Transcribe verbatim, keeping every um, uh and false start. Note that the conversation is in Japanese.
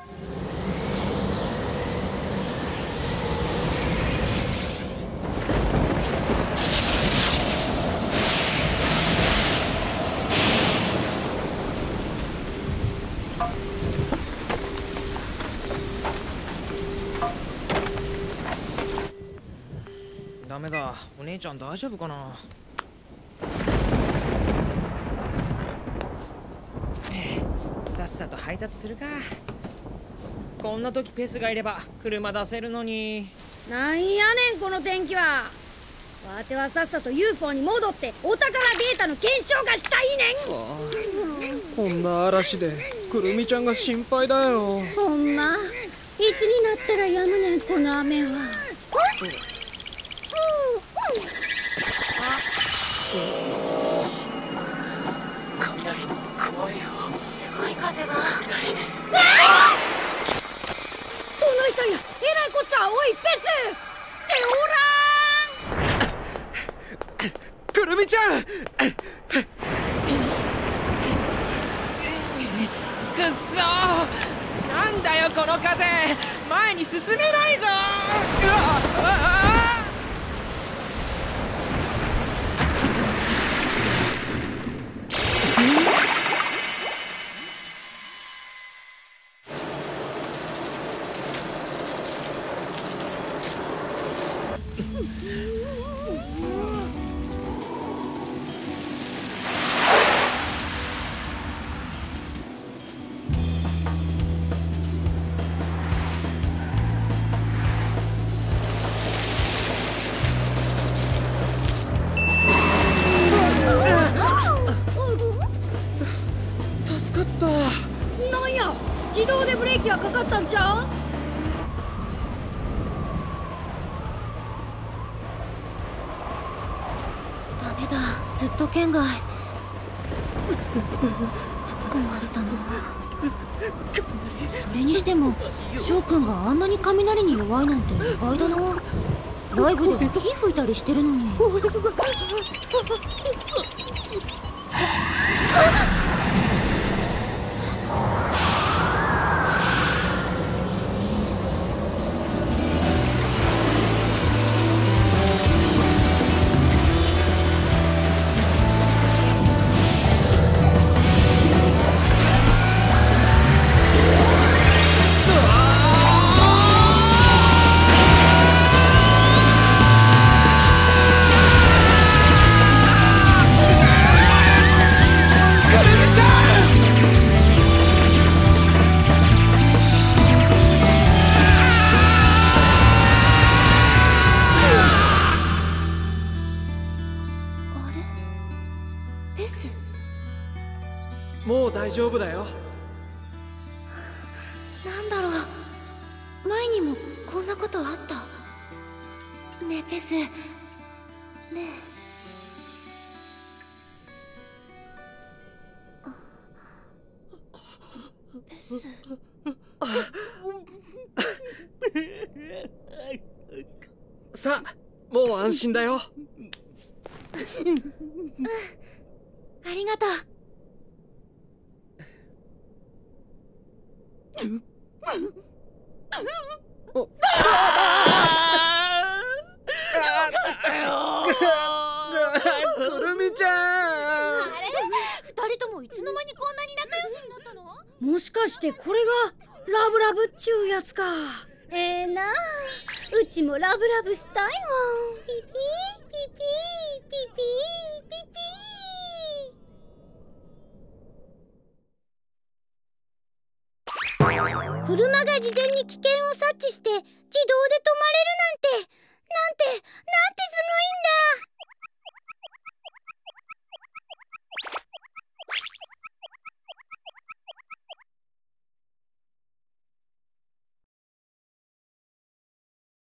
ダメだ、お姉ちゃん大丈夫かな。さっさと配達するか。こんな時ペスがいれば車出せるのに。 なんやねんこの天気は。わてはさっさと ユーフォー に戻ってお宝データの検証がしたいねん。 こんな嵐でくるみちゃんが心配だよ。 ほんま、いつになったらやむねんこの雨は。 雷怖いよ。 すごい風が。この人や、えらいこっちゃ。おいペスっておらん。 くるみちゃん。 くっそー、なんだよこの風、前に進めないぞ。うわあ助かった。 なんや、自動でブレーキがかかったんちゃう？ ダメだ、ずっと圏外。困ったな。それにしても翔くんがあんなに雷に弱いなんて意外だな。ライブでは火吹いたりしてるのに。 もう大丈夫だよ。 なんだろう、前にもこんなことあった。ねえペス、ねえペス。 さあ、もう安心だよ。 うん、ありがとう。 おくるみちゃん。 あれ、二人ともいつの間にこんなに仲良しになったの？ もしかしてこれがラブラブっちゅうやつか。ええー、なあ、うちもラブラブしたいもん。ピピーピピーピピーピピー。車が事前に危険を察知して自動で止まれるなんて、なんて、なんてすごいんだ。